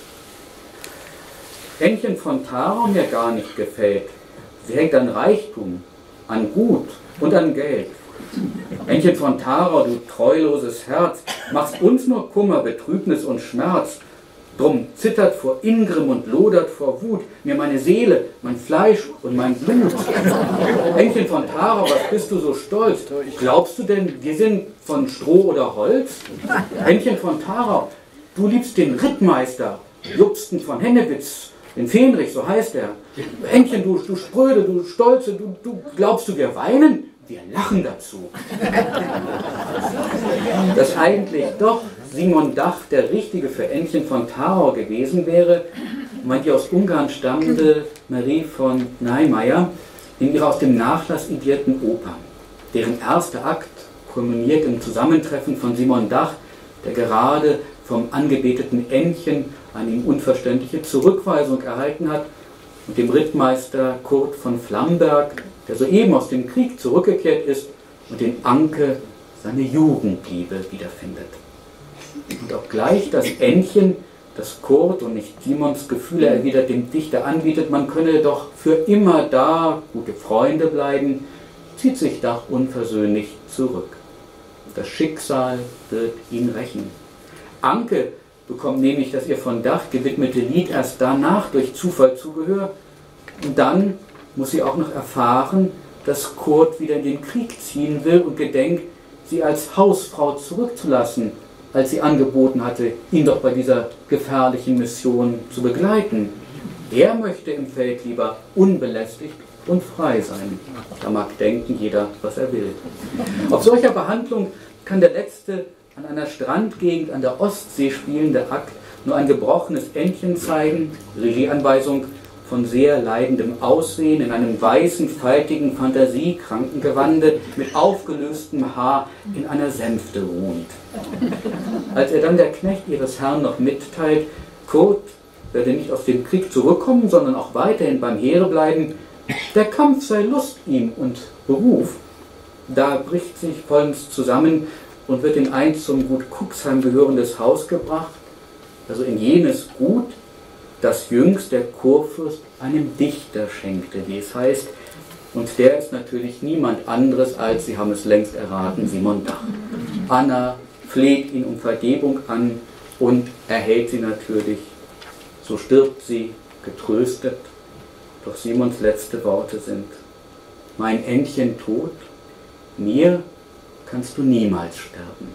Ännchen von Tharau mir gar nicht gefällt. Sie hängt an Reichtum, an Gut und an Geld. Ännchen von Tharau, du treuloses Herz, machst uns nur Kummer, Betrübnis und Schmerz. Drum zittert vor Ingrimm und lodert vor Wut mir meine Seele, mein Fleisch und mein Blut. Ännchen von Tharau, was bist du so stolz? Glaubst du denn, wir sind von Stroh oder Holz? Ännchen von Tharau, du liebst den Rittmeister, Jobsten von Hennewitz, den Fähnrich, so heißt er. Ännchen, du Spröde, du Stolze, du glaubst du, wir weinen? Wir lachen dazu. Dass eigentlich doch Simon Dach der Richtige für Ännchen von Tharau gewesen wäre, meint die aus Ungarn stammende Marie von Neimeyer in ihrer aus dem Nachlass idierten Oper. Deren erster Akt kulminiert im Zusammentreffen von Simon Dach, der gerade vom angebeteten Ännchen eine ihm unverständliche Zurückweisung erhalten hat, und dem Rittmeister Kurt von Flamberg, der soeben aus dem Krieg zurückgekehrt ist und in Anke seine Jugendliebe wiederfindet. Und obgleich das Ännchen, das Kurt und nicht Simons Gefühle erwidert, dem Dichter anbietet, man könne doch für immer da gute Freunde bleiben, zieht sich Dach unversöhnlich zurück. Das Schicksal wird ihn rächen. Anke bekommt nämlich das ihr von Dach gewidmete Lied erst danach durch Zufall Zugehör, und dann muss sie auch noch erfahren, dass Kurt wieder in den Krieg ziehen will und gedenkt, sie als Hausfrau zurückzulassen, als sie angeboten hatte, ihn doch bei dieser gefährlichen Mission zu begleiten. Er möchte im Feld lieber unbelästigt und frei sein. Da mag denken jeder, was er will. Auf solcher Behandlung kann der letzte an einer Strandgegend an der Ostsee spielende Akt nur ein gebrochenes Ännchen zeigen, Regieanweisung von sehr leidendem Aussehen, in einem weißen, faltigen, fantasiekranken Gewande, mit aufgelöstem Haar in einer Sänfte ruhend. Als er dann der Knecht ihres Herrn noch mitteilt, Kurt werde nicht aus dem Krieg zurückkommen, sondern auch weiterhin beim Heere bleiben, der Kampf sei Lust ihm und Beruf, da bricht sich vollends zusammen und wird in ein zum Gut Cuxheim gehörendes Haus gebracht, also in jenes Gut, das jüngst der Kurfürst einem Dichter schenkte, wie es heißt, und der ist natürlich niemand anderes als, Sie haben es längst erraten, Simon Dach. Anna fleht ihn um Vergebung an und erhält sie natürlich, so stirbt sie getröstet, doch Simons letzte Worte sind: Mein Ännchen tot, mir kannst du niemals sterben.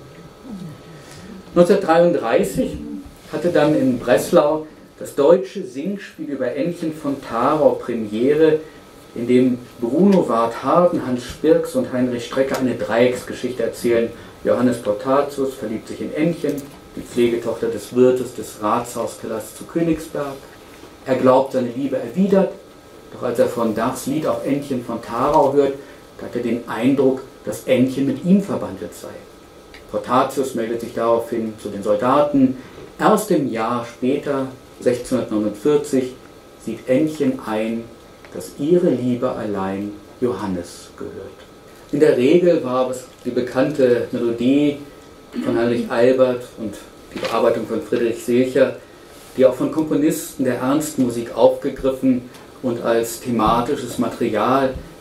1933 hatte dann in Breslau das deutsche Singspiel über Ännchen von Tharau Premiere, in dem Bruno Ward-Harden, Hans Spirks und Heinrich Strecker eine Dreiecksgeschichte erzählen. Johannes Portatius verliebt sich in Ännchen, die Pflegetochter des Wirtes des Ratshauskellers zu Königsberg. Er glaubt, seine Liebe erwidert, doch als er von Dachs Lied auf Ännchen von Tharau hört, hat er den Eindruck, dass Ännchen mit ihm verbandelt sei. Portatius meldet sich daraufhin zu den Soldaten. Erst im Jahr später, 1649, sieht Ännchen ein, dass ihre Liebe allein Johannes gehört. In der Regel war es die bekannte Melodie von Heinrich Albert und die Bearbeitung von Friedrich Silcher, die auch von Komponisten der Ernstmusik aufgegriffen und als thematisches Material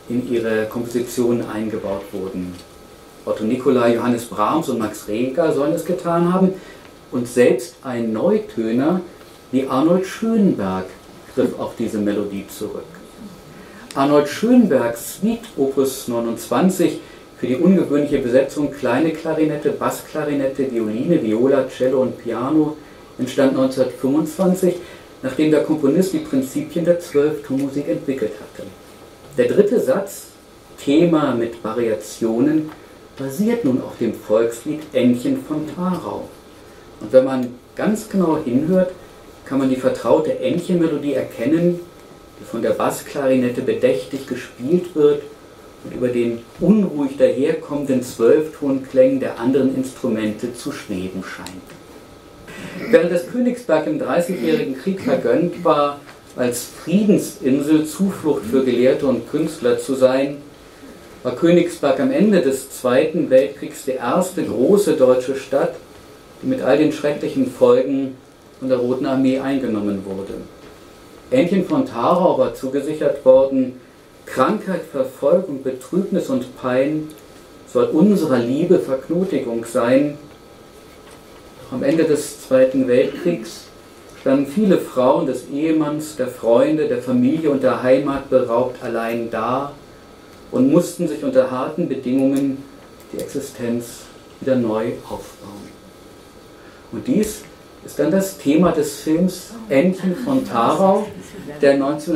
in ihre Kompositionen eingebaut wurden. Otto Nicolai, Johannes Brahms und Max Reger sollen es getan haben und selbst ein Neutöner wie Arnold Schönberg griff auf diese Melodie zurück. Arnold Schönbergs Suite Opus 29 für die ungewöhnliche Besetzung kleine Klarinette, Bassklarinette, Violine, Viola, Cello und Piano entstand 1925, nachdem der Komponist die Prinzipien der Zwölftonmusik entwickelt hatte. Der dritte Satz, Thema mit Variationen, basiert nun auf dem Volkslied Ännchen von Tharau. Und wenn man ganz genau hinhört, kann man die vertraute Ännchen-Melodie erkennen, die von der Bassklarinette bedächtig gespielt wird und über den unruhig daherkommenden Zwölftonklängen der anderen Instrumente zu schweben scheint. Während das Königsberg im Dreißigjährigen Krieg vergönnt war, als Friedensinsel Zuflucht für Gelehrte und Künstler zu sein, war Königsberg am Ende des Zweiten Weltkriegs die erste große deutsche Stadt, die mit all den schrecklichen Folgen von der Roten Armee eingenommen wurde. Ännchen von Tharau war zugesichert worden: Krankheit, Verfolgung, Betrübnis und Pein soll unserer Liebe Verknotigung sein. Doch am Ende des Zweiten Weltkriegs standen viele Frauen des Ehemanns, der Freunde, der Familie und der Heimat beraubt allein da und mussten sich unter harten Bedingungen die Existenz wieder neu aufbauen. Und dies ist dann das Thema des Films Ännchen von Tharau, der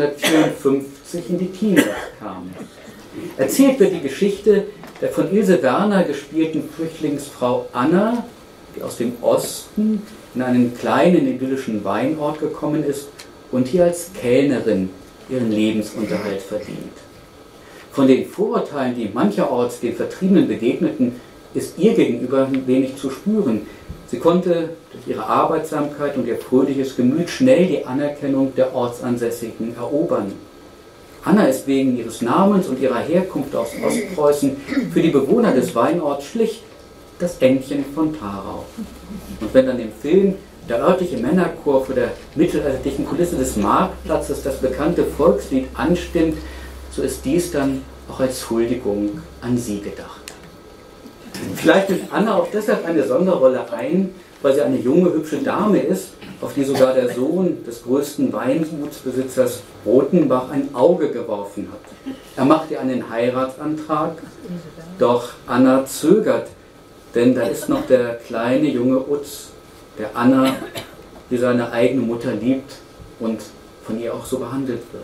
1954 in die Kinos kam. Erzählt wird die Geschichte der von Ilse Werner gespielten Flüchtlingsfrau Anna, die aus dem Osten in einen kleinen idyllischen Weinort gekommen ist und hier als Kellnerin ihren Lebensunterhalt verdient. Von den Vorurteilen, die mancherorts den Vertriebenen begegneten, ist ihr gegenüber wenig zu spüren. Sie konnte durch ihre Arbeitsamkeit und ihr fröhliches Gemüt schnell die Anerkennung der Ortsansässigen erobern. Anna ist wegen ihres Namens und ihrer Herkunft aus Ostpreußen für die Bewohner des Weinorts schlicht das Ännchen von Tharau. Und wenn dann im Film der örtliche Männerchor vor der mittelalterlichen Kulisse des Marktplatzes das bekannte Volkslied anstimmt, so ist dies dann auch als Huldigung an sie gedacht. Vielleicht nimmt Anna auch deshalb eine Sonderrolle ein, weil sie eine junge, hübsche Dame ist, auf die sogar der Sohn des größten Weingutsbesitzers Rotenbach ein Auge geworfen hat. Er macht ihr einen Heiratsantrag, doch Anna zögert, denn da ist noch der kleine junge Utz, der Anna, die seine eigene Mutter liebt und von ihr auch so behandelt wird.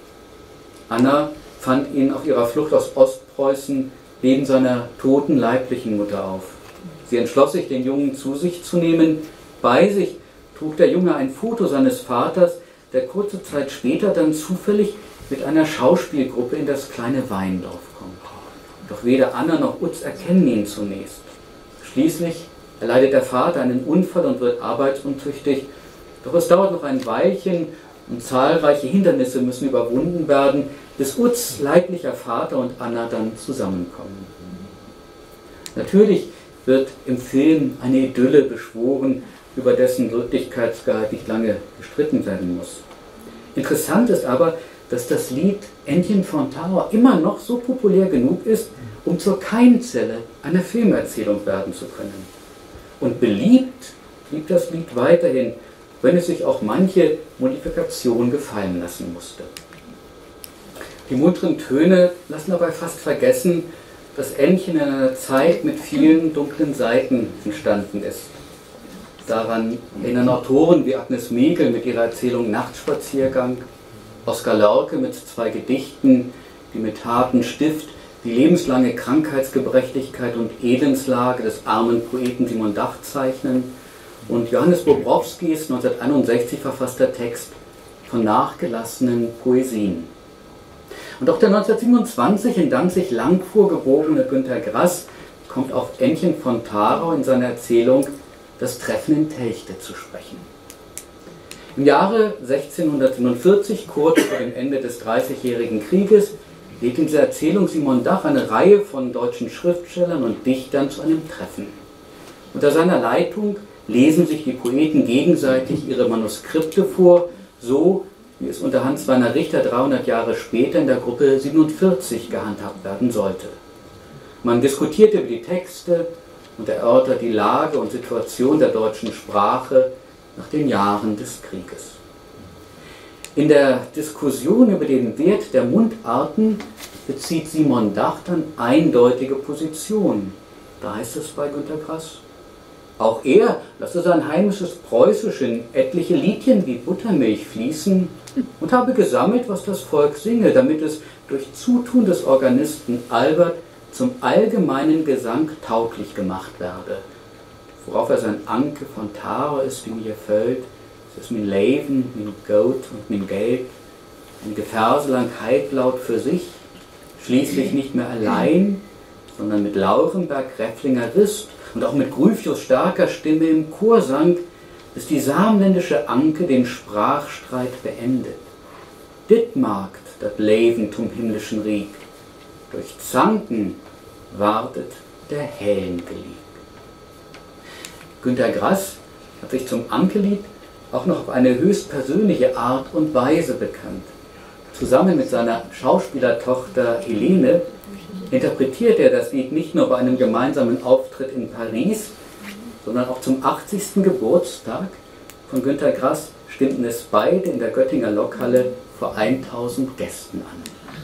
Anna fand ihn auf ihrer Flucht aus Ostpreußen neben seiner toten leiblichen Mutter auf. Sie entschloss sich, den Jungen zu sich zu nehmen. Bei sich trug der Junge ein Foto seines Vaters, der kurze Zeit später dann zufällig mit einer Schauspielgruppe in das kleine Weindorf kommt. Doch weder Anna noch Utz erkennen ihn zunächst. Schließlich erleidet der Vater einen Unfall und wird arbeitsuntüchtig. Doch es dauert noch ein Weilchen und zahlreiche Hindernisse müssen überwunden werden, bis Utz, leiblicher Vater, und Anna dann zusammenkommen. Natürlich wird im Film eine Idylle beschworen, über dessen Wirklichkeitsgehalt nicht lange gestritten werden muss. Interessant ist aber, dass das Lied Ännchen von Tharau immer noch so populär genug ist, um zur Keimzelle einer Filmerzählung werden zu können. Und beliebt blieb das Lied weiterhin, wenn es sich auch manche Modifikation gefallen lassen musste. Die munteren Töne lassen dabei fast vergessen, dass Ännchen in einer Zeit mit vielen dunklen Seiten entstanden ist. Daran erinnern Autoren wie Agnes Megel mit ihrer Erzählung Nachtspaziergang, Oskar Lorke mit 2 Gedichten, die mit hartem Stift die lebenslange Krankheitsgebrechlichkeit und Elendslage des armen Poeten Simon Dach zeichnen, und Johannes Bobrowskis 1961 verfasster Text von nachgelassenen Poesien. Und auch der 1927 in Danzig-Langfuhr geborene Günter Grass kommt auf Ännchen von Tharau in seiner Erzählung Das Treffen in Telchte zu sprechen. Im Jahre 1647, kurz vor dem Ende des Dreißigjährigen Krieges, lädt in dieser Erzählung Simon Dach eine Reihe von deutschen Schriftstellern und Dichtern zu einem Treffen. Unter seiner Leitung lesen sich die Poeten gegenseitig ihre Manuskripte vor, so wie es unter Hans-Werner Richter 300 Jahre später in der Gruppe 47 gehandhabt werden sollte. Man diskutierte über die Texte und erörtert die Lage und Situation der deutschen Sprache nach den Jahren des Krieges. In der Diskussion über den Wert der Mundarten bezieht Simon Dach dann eindeutige Position. Da heißt es bei Günter Grass: Auch er lasse sein heimisches Preußisch in etliche Liedchen wie Buttermilch fließen und habe gesammelt, was das Volk singe, damit es durch Zutun des Organisten Albert zum allgemeinen Gesang tauglich gemacht werde. Worauf er sein Anke von Taro ist, wie mir gefällt, es ist mein Leben, mein Gold und mein Geld, einige Verse lang halblaut für sich, schließlich nicht mehr allein, sondern mit Laurenberg, Räfflinger Rist und auch mit Gryphius starker Stimme im Chor sang, bis die samländische Anke den Sprachstreit beendet. Dit magt dat Leben zum himmlischen Rieg, durch Zanken wartet der Hellenglied. Günter Grass hat sich zum Ankelied auch noch auf eine höchst persönliche Art und Weise bekannt. Zusammen mit seiner Schauspielertochter Helene interpretiert er das Lied nicht nur bei einem gemeinsamen Auftritt in Paris, sondern auch zum 80. Geburtstag von Günter Grass stimmten es beide in der Göttinger Lokhalle vor 1000 Gästen an.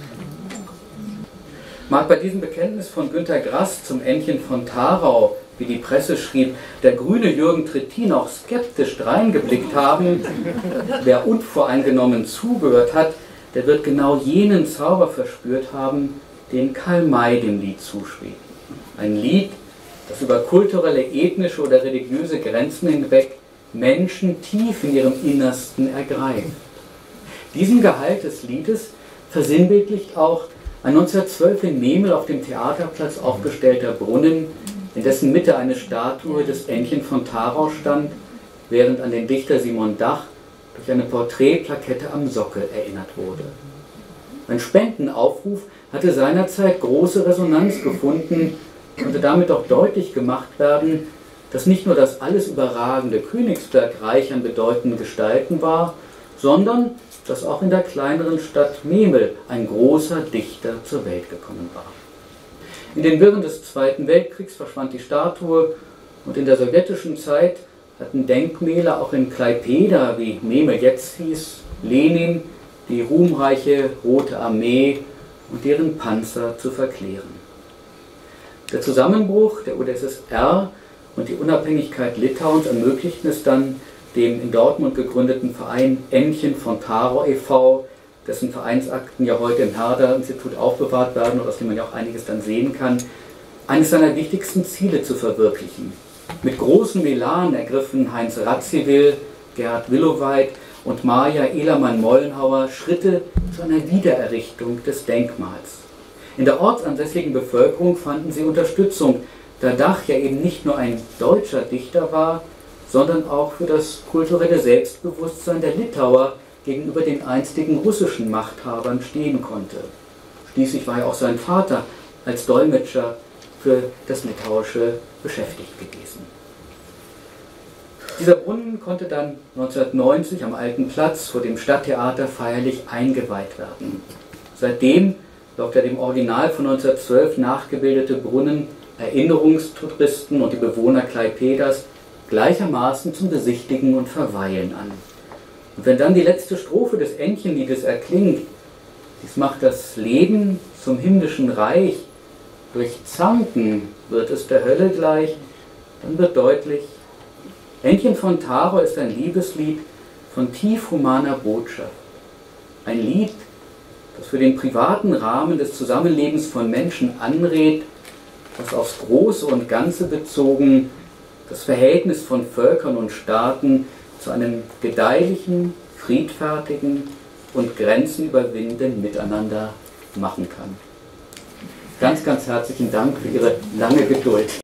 Mag bei diesem Bekenntnis von Günter Grass zum Ännchen von Tharau, wie die Presse schrieb, der grüne Jürgen Trittin auch skeptisch dreingeblickt haben, wer unvoreingenommen zugehört hat, der wird genau jenen Zauber verspürt haben, den Karl May dem Lied zuschrieb. Ein Lied, das über kulturelle, ethnische oder religiöse Grenzen hinweg Menschen tief in ihrem Innersten ergreift. Diesen Gehalt des Liedes versinnbildlicht auch ein 1912 in Memel auf dem Theaterplatz aufgestellter Brunnen, in dessen Mitte eine Statue des Ännchen von Tharau stand, während an den Dichter Simon Dach durch eine Porträtplakette am Sockel erinnert wurde. Ein Spendenaufruf hatte seinerzeit große Resonanz gefunden, konnte damit auch deutlich gemacht werden, dass nicht nur das alles überragende Königsberg reich an bedeutenden Gestalten war, sondern dass auch in der kleineren Stadt Memel ein großer Dichter zur Welt gekommen war. In den Wirren des Zweiten Weltkriegs verschwand die Statue und in der sowjetischen Zeit hatten Denkmäler auch in Klaipėda, wie Memel jetzt hieß, Lenin, die ruhmreiche Rote Armee und deren Panzer zu verklären. Der Zusammenbruch der UdSSR und die Unabhängigkeit Litauens ermöglichten es dann dem in Dortmund gegründeten Verein Ännchen von Tharau e.V., dessen Vereinsakten ja heute im Herder-Institut aufbewahrt werden und aus dem man ja auch einiges dann sehen kann, eines seiner wichtigsten Ziele zu verwirklichen. Mit großem Elan ergriffen Heinz Radziwiłł, Gerhard Willoweit und Maja Elermann-Mollenhauer Schritte zu einer Wiedererrichtung des Denkmals. In der ortsansässigen Bevölkerung fanden sie Unterstützung, da Dach ja eben nicht nur ein deutscher Dichter war, sondern auch für das kulturelle Selbstbewusstsein der Litauer gegenüber den einstigen russischen Machthabern stehen konnte. Schließlich war ja auch sein Vater als Dolmetscher für das Litauische beschäftigt gewesen. Dieser Brunnen konnte dann 1990 am Alten Platz vor dem Stadttheater feierlich eingeweiht werden. Seitdem lockt er dem Original von 1912 nachgebildete Brunnen Erinnerungstouristen und die Bewohner Klaipėdas gleichermaßen zum Besichtigen und Verweilen an. Und wenn dann die letzte Strophe des Ännchen-Liedes erklingt, dies macht das Leben zum himmlischen Reich, durch Zanken wird es der Hölle gleich, dann wird deutlich, Ännchen von Tharau ist ein Liebeslied von tief humaner Botschaft. Ein Lied, das für den privaten Rahmen des Zusammenlebens von Menschen anrät, das aufs Große und Ganze bezogen das Verhältnis von Völkern und Staaten zu einem gedeihlichen, friedfertigen und grenzenüberwindenden Miteinander machen kann. Ganz, ganz herzlichen Dank für Ihre lange Geduld.